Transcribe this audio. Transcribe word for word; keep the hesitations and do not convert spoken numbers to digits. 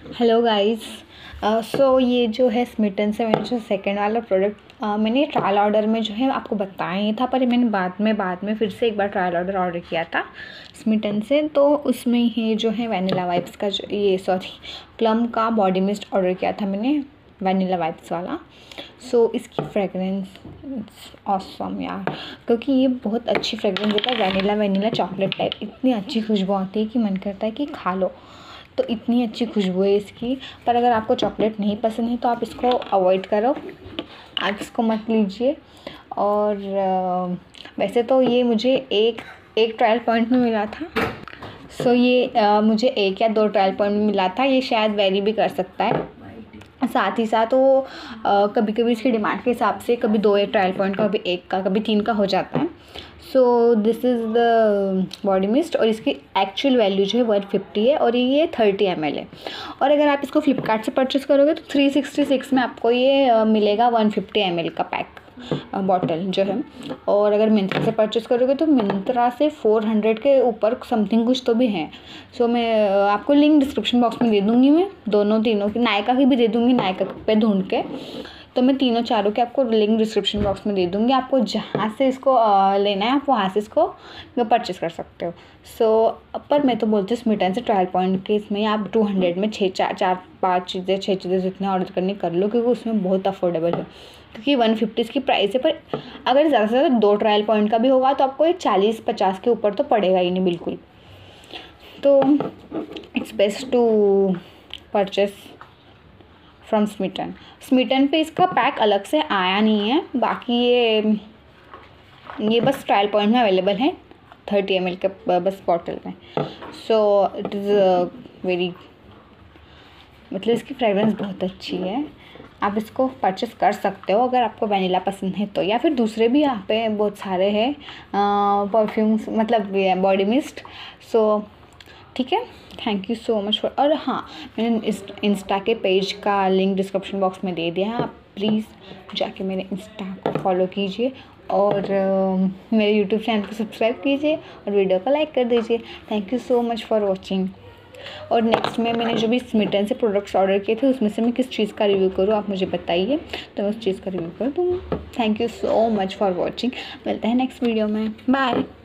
Hello guys. सो ये जो है स्मिटन से मैंने जो सेकंड वाला प्रोडक्ट uh, मैंने ट्रायल ऑर्डर में जो है आपको बताया ही था, पर मैंने बाद में बाद में फिर से एक बार ट्रायल ऑर्डर ऑर्डर किया था स्मिटन से। तो उसमें ही जो है वैनिला वाइब्स का जो ये सॉरी प्लम का बॉडी मिस्ट ऑर्डर किया था मैंने, वैनिला वाइब्स वाला। सो so, इसकी फ्रेगरेंस ऑसम यार, क्योंकि ये बहुत अच्छी फ्रेगरेंस देता है। वैनिला वैनिला चॉकलेट टाइप इतनी अच्छी खुशबू आती है कि मन करता है कि खा लो। तो इतनी अच्छी खुशबू है इसकी। पर अगर आपको चॉकलेट नहीं पसंद है तो आप इसको अवॉइड करो, आप इसको मत लीजिए। और वैसे तो ये मुझे एक एक ट्रायल पॉइंट में मिला था। सो ये आ, मुझे एक या दो ट्रायल पॉइंट में मिला था। ये शायद वेरी भी कर सकता है। साथ ही साथ वो कभी कभी इसकी डिमांड के हिसाब से कभी दो एक ट्रायल पॉइंट का, कभी एक का, कभी तीन का हो जाता है। So this is the body mist और इसकी एक्चुअल वैल्यू जो है वन फिफ्टी है और ये थर्टी एम एल है। और अगर आप इसको फ्लिपकार्ट से परचेज़ करोगे तो थ्री सिक्सटी सिक्स में आपको ये uh, मिलेगा वन फिफ्टी एम एल का पैक बॉटल जो है। और अगर मिंत्रा से परचेज़ करोगे तो मिंत्रा से फोर हंड्रेड के ऊपर समथिंग कुछ तो भी हैं। सो so, मैं आपको लिंक डिस्क्रिप्शन बॉक्स में दे दूँगी, मैं दोनों तीनों की, नायका की भी दे दूँगी, नायका पे ढूंढ के। तो मैं तीनों चारों के आपको लिंक डिस्क्रिप्शन बॉक्स में दे दूँगी। आपको जहाँ से इसको लेना है आप वहाँ से इसको परचेज़ कर सकते हो। सो so, पर मैं तो बोलती हूँ स्मिटन से ट्रायल पॉइंट के इसमें आप टू हंड्रेड में छः चार चार पाँच चीज़ें छः चीज़ें जितने ऑर्डर करनी कर लो, क्योंकि उसमें बहुत अफोर्डेबल है। क्योंकि वन फिफ्टी इसकी प्राइस है, पर अगर ज़्यादा से ज़्यादा दो ट्रायल पॉइंट का भी होगा तो आपको ये चालीस पचास के ऊपर तो पड़ेगा ही नहीं बिल्कुल। तो it's best to purchase from Smitten. Smitten पे इसका पैक अलग से आया नहीं है, बाकी ये ये बस ट्रायल पॉइंट में अवेलेबल है थर्टी एम एल के बस बॉटल में। सो इट इज़ वेरी, मतलब इसकी फ्रेगरेंस बहुत अच्छी है। आप इसको परचेस कर सकते हो अगर आपको वैनिला पसंद है तो, या फिर दूसरे भी यहाँ पे बहुत सारे हैं परफ्यूम्स, मतलब बॉडी मिस्ट। सो ठीक है, thank you so much for. और हाँ, मैंने इंस्टा के पेज का लिंक डिस्क्रिप्शन बॉक्स में दे दिया है, आप प्लीज़ जाके मेरे इंस्टा को फॉलो कीजिए और uh, मेरे यूट्यूब चैनल को सब्सक्राइब कीजिए और वीडियो को लाइक कर दीजिए। Thank you so much for watching. और नेक्स्ट में मैंने जो भी स्मिटन से प्रोडक्ट्स ऑर्डर किए थे उसमें से मैं किस चीज़ का रिव्यू करूँ आप मुझे बताइए, तो मैं उस चीज़ का रिव्यू कर दूँगी। Thank you so much for watching. मिलते हैं नेक्स्ट वीडियो में, बाय।